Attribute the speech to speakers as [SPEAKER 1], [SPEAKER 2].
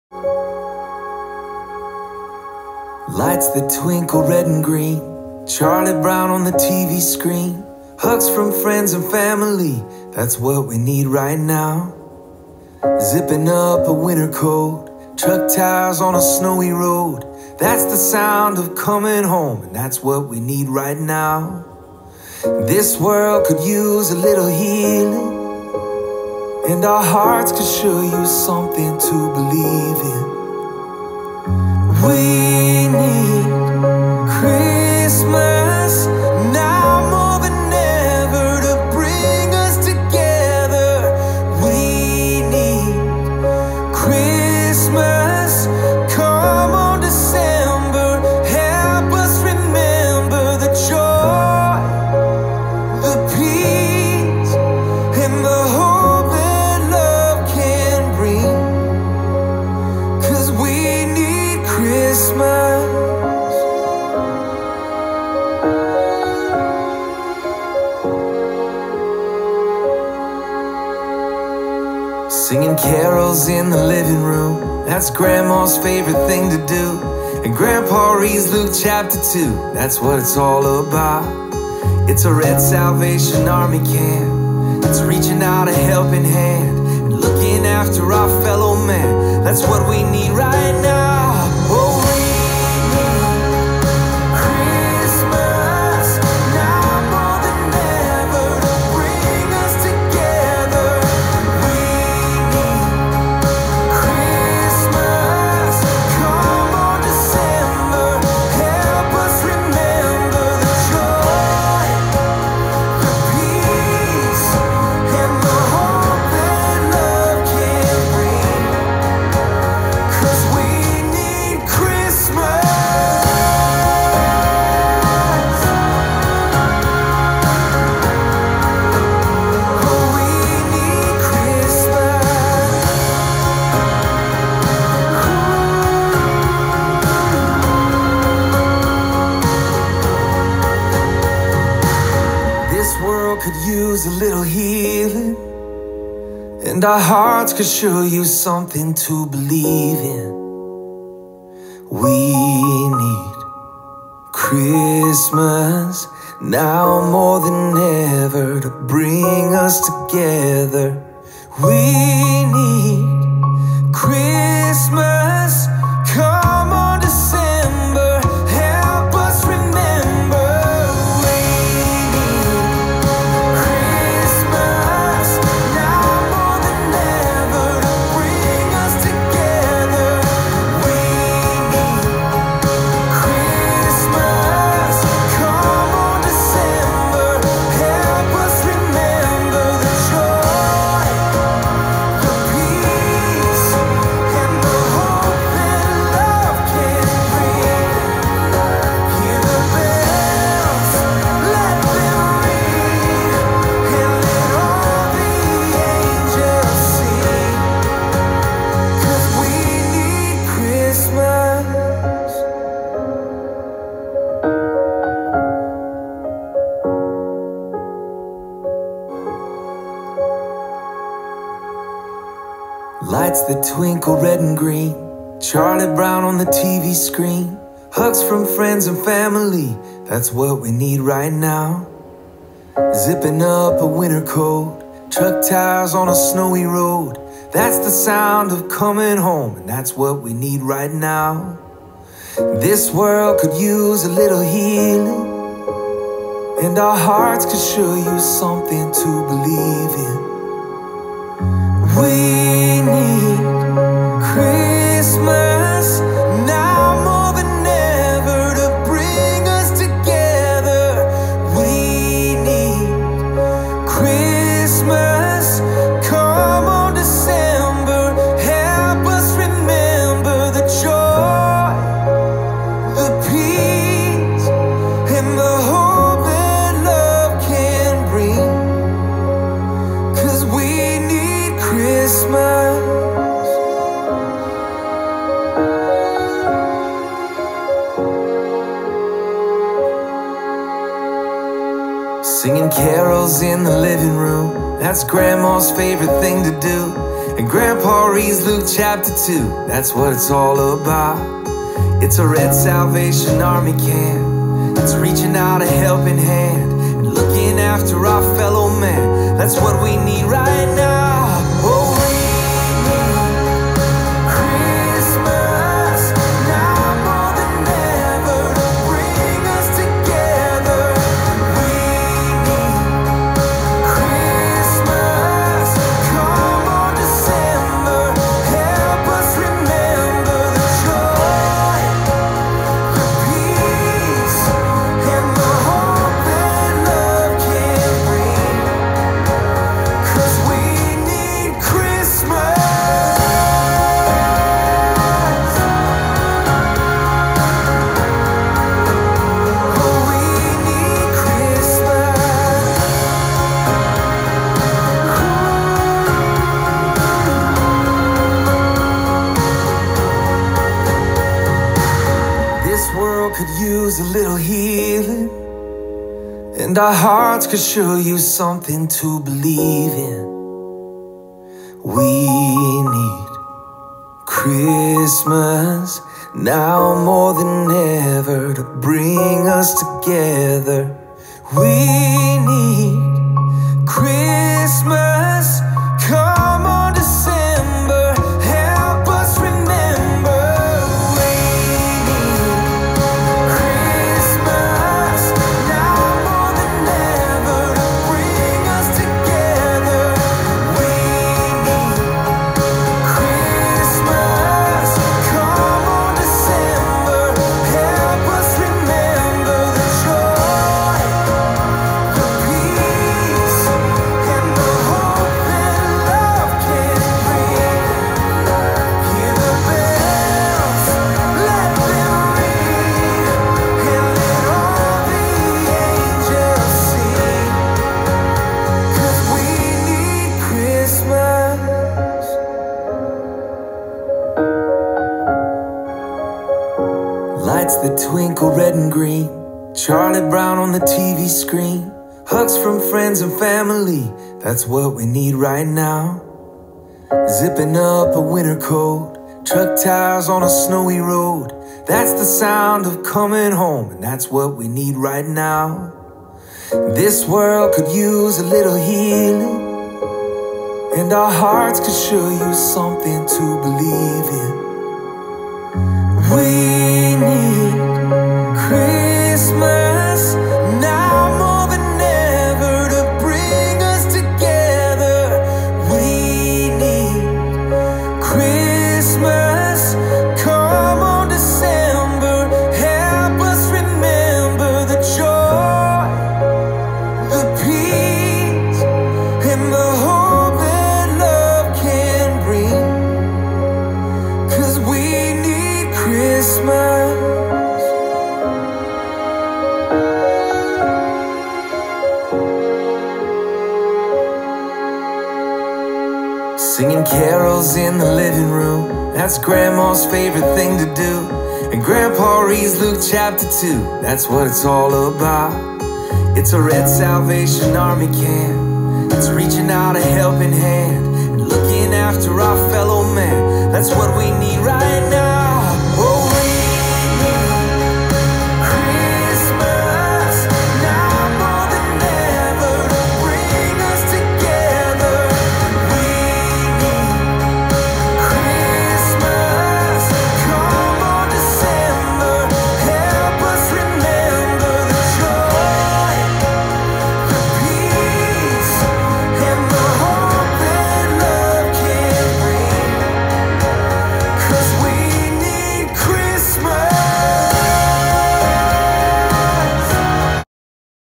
[SPEAKER 1] Lights that twinkle red and green, Charlie Brown on the TV screen, hugs from friends and family, that's what we need right now. Zipping up a winter coat, truck tires on a snowy road, that's the sound of coming home, and that's what we need right now. This world could use a little healing, and our hearts could sure use something to believe in. We need Christmas now more than ever to bring us together. We need Christmas. Come on, December, help us remember the joy, the peace, and the hope that love can bring. 'Cause we need Christmas. Singing carols in the living room, that's Grandma's favorite thing to do. And Grandpa reads Luke chapter 2, that's what it's all about. It's a Red Salvation Army camp, it's reaching out a helping hand and looking after our fellow man. That's what we need right now. Oh, we need Christmas now more than ever to bring us together. We need Christmas. Come on, December, help us remember the joy, the peace, and the hope that love can bring. 'Cause we need Christmas. Oh, we need Christmas. This world could use a little healing, and our hearts could sure use something to believe in. We need Christmas now more than ever to bring us together. We need Christmas. Come on, December, help us remember. We need Christmas now more than ever to bring us together. We need Christmas. Come on, December, help us remember the joy, the peace, and the hope that love can bring. Hear the bells, let them ring, and let all the angels sing. 'Cause we need Christmas. Lights that twinkle red and green, Charlie Brown on the TV screen, hugs from friends and family, that's what we need right now. Zipping up a winter coat, truck tires on a snowy road, that's the sound of coming home, and that's what we need right now. This world could use a little healing, and our hearts could sure use something to believe in. We need Christmas now more than ever to bring us together. We need Christmas. Come on, December, help us remember the joy, the peace, and the hope that love can bring. 'Cause we need Christmas. Singing carols in the living room, that's Grandma's favorite thing to do. And Grandpa reads Luke chapter 2, that's what it's all about. It's a Red Salvation Army camp. It's reaching out a helping hand and looking after our fellow man. That's what we need right now. Oh, we need Christmas now more than ever to bring us together. We need Christmas. Come on, December, help us remember the joy, the peace, and the hope that love can bring. 'Cause we need Christmas. Oh, we need Christmas. This world could use a little healing, and our hearts could sure use something to believe in. We need Christmas now more than ever to bring us together. We need Christmas. Come on, December, help us remember. We need Christmas now more than ever to bring us together. We need Christmas. Come on, December, help us remember the joy, the peace, and the hope that love can bring. Hear the bells, let them ring, and let all the angels sing. 'Cause we need Christmas. Lights that twinkle red and green, Charlie Brown on the TV screen, hugs from friends and family, that's what we need right now. Zipping up a winter coat, truck tires on a snowy road, that's the sound of coming home, and that's what we need right now. This world could use a little healing, and our hearts could sure use something to believe in. We need Christmas now more than ever to bring us together. We need Christmas. Come on, December, help us remember the joy, the peace, and the hope that love can bring. 'Cause we need Christmas. Singing carols in the living room, that's Grandma's favorite thing to do. And Grandpa reads Luke chapter 2, that's what it's all about. It's a Red Salvation Army camp. It's reaching out a helping hand and looking after our fellow man. That's what we need right now.